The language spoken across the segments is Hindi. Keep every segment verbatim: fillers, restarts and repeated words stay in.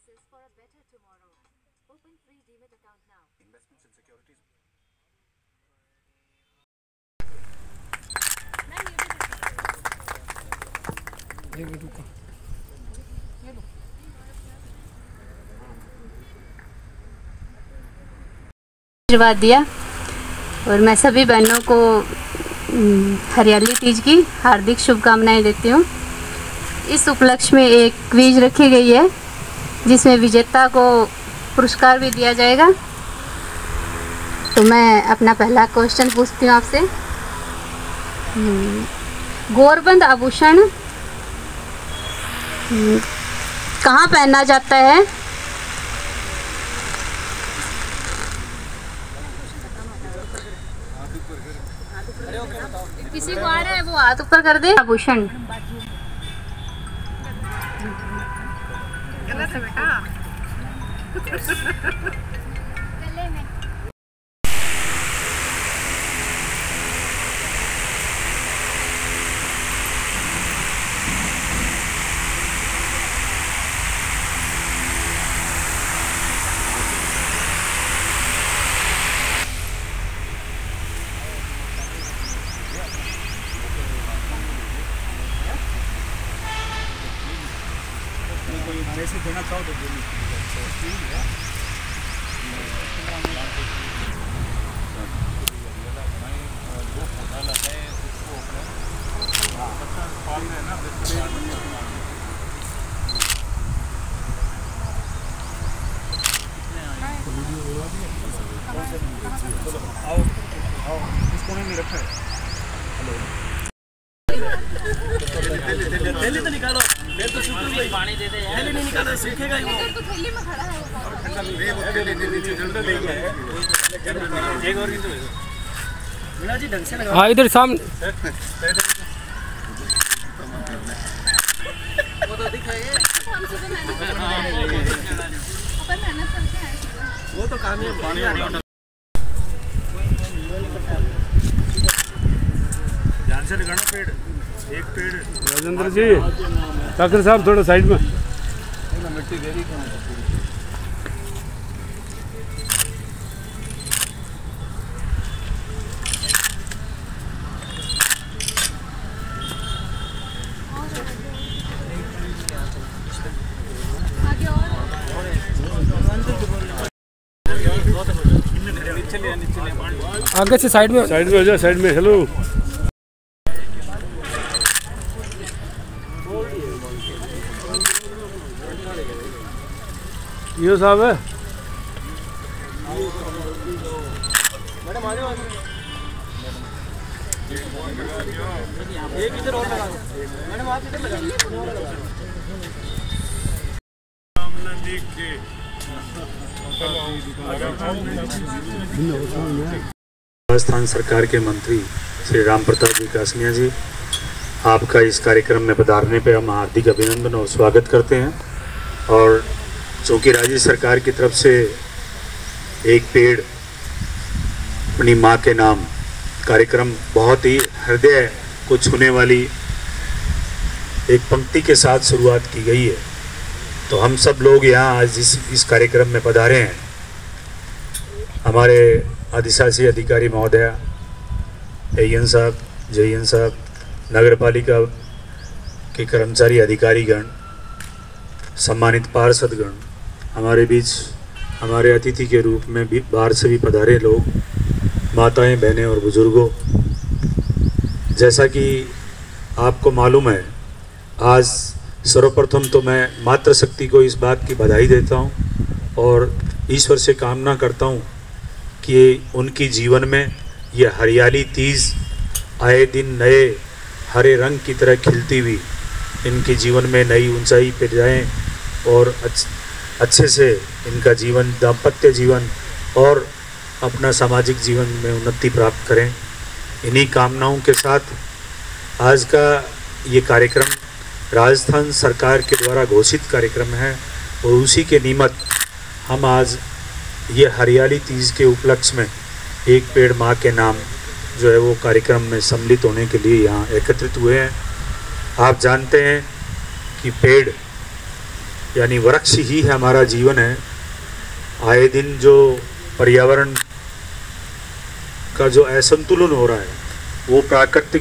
choices for a better tomorrow. Open free Demat account now. Investments in securities. आशीर्वाद दिया और मैं सभी बहनों को हरियाली तीज की हार्दिक शुभकामनाएं देती हूँ। इस उपलक्ष्य में एक क्विज रखी गई है जिसमें विजेता को पुरस्कार भी दिया जाएगा। तो मैं अपना पहला क्वेश्चन पूछती हूँ आपसे। गौरबंद आभूषण कहाँ पहना जाता है? किसी को आ रहा है वो हाथ ऊपर कर दे। आभूषण गलत है बेटा। गले में मैसेज देना चाहो तो बोलिए। आओ आओ इस कोने में रखा है। थैली तो निकालो, थैली तो सूख गई, पानी दे दे यार। थैली नहीं निकालो, सूखेगा ही वो। तो थैली में खड़ा है वो। ठंडा ले वो थैली नीचे जल्दी ले गया है। एक और नहीं तो मीना जी ढंग से लगाओ। हां इधर सामने वो तो दिखाइए। अपन मेहनत करते हैं। वो तो काम है पानी आने। ध्यान से लगाना पेड़, एक पेड़। राजेंद्र जी, ठाकर साहब थोड़ा साइड में। मिट्टी दे दी आगे से साइड में, साइड में हो जाए, साइड में। हेलो यो साहब है मैडम आ जाओ। एक इधर और लगा मैडम, आप इधर लगा। राजस्थान सरकार के मंत्री श्री राम प्रताप विकासनिया जी, आपका इस कार्यक्रम में पधारने पे हम हार्दिक अभिनंदन और स्वागत करते हैं। और चूँकि राज्य सरकार की तरफ से एक पेड़ अपनी माँ के नाम कार्यक्रम बहुत ही हृदय को छूने वाली एक पंक्ति के साथ शुरुआत की गई है, तो हम सब लोग यहाँ आज इस इस कार्यक्रम में पधारे हैं। हमारे अधिशासी अधिकारी महोदया, एएन साहब, जेएन साहब, नगर पालिका के कर्मचारी अधिकारीगण, सम्मानित पार्षदगण, हमारे बीच हमारे अतिथि के रूप में भी बाहर से भी पधारे लोग, माताएं, बहनें और बुजुर्गों, जैसा कि आपको मालूम है, आज सर्वप्रथम तो मैं मातृशक्ति को इस बात की बधाई देता हूं और ईश्वर से कामना करता हूं कि उनकी जीवन में ये हरियाली तीज आए दिन नए हरे रंग की तरह खिलती हुई इनके जीवन में नई ऊंचाई पर जाएं और अच्छे से इनका जीवन, दाम्पत्य जीवन और अपना सामाजिक जीवन में उन्नति प्राप्त करें। इन्हीं कामनाओं के साथ आज का ये कार्यक्रम राजस्थान सरकार के द्वारा घोषित कार्यक्रम है और उसी के निमित्त हम आज ये हरियाली तीज के उपलक्ष्य में एक पेड़ माँ के नाम जो है वो कार्यक्रम में सम्मिलित होने के लिए यहाँ एकत्रित हुए हैं। आप जानते हैं कि पेड़ यानी वृक्ष ही हमारा जीवन है। आए दिन जो पर्यावरण का जो असंतुलन हो रहा है वो प्राकृतिक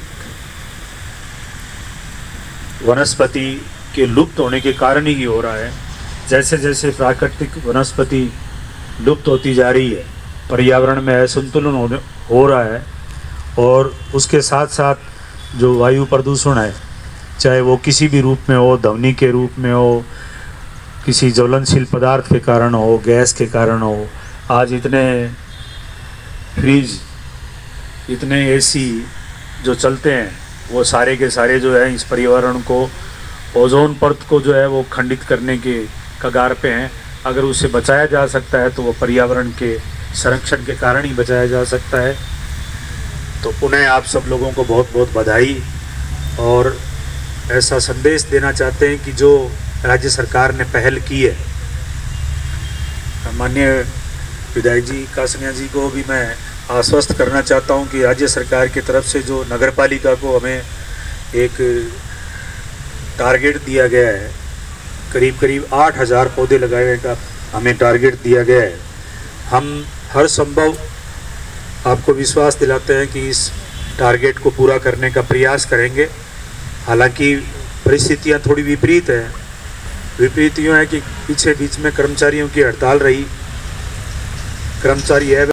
वनस्पति के लुप्त होने के कारण ही हो रहा है। जैसे जैसे प्राकृतिक वनस्पति लुप्त होती जा रही है, पर्यावरण में असंतुलन हो रहा है, और उसके साथ साथ जो वायु प्रदूषण है, चाहे वो किसी भी रूप में हो, ध्वनि के रूप में हो, किसी ज्वलनशील पदार्थ के कारण हो, गैस के कारण हो। आज इतने फ्रिज, इतने एसी जो चलते हैं वो सारे के सारे जो है इस पर्यावरण को, ओजोन परत को जो है वो खंडित करने के कगार पे हैं। अगर उसे बचाया जा सकता है तो वो पर्यावरण के संरक्षण के कारण ही बचाया जा सकता है। तो पुनः आप सब लोगों को बहुत बहुत बधाई, और ऐसा संदेश देना चाहते हैं कि जो राज्य सरकार ने पहल की है, माननीय विधायक जी कासनिया जी को भी मैं आश्वस्त करना चाहता हूं कि राज्य सरकार की तरफ से जो नगर पालिका को हमें एक टारगेट दिया गया है, करीब करीब आठ हज़ार पौधे लगाने का हमें टारगेट दिया गया है। हम हर संभव आपको विश्वास दिलाते हैं कि इस टारगेट को पूरा करने का प्रयास करेंगे। हालांकि परिस्थितियां थोड़ी विपरीत हैं। विपरीत यूँ है कि पीछे बीच में कर्मचारियों की हड़ताल रही, कर्मचारी है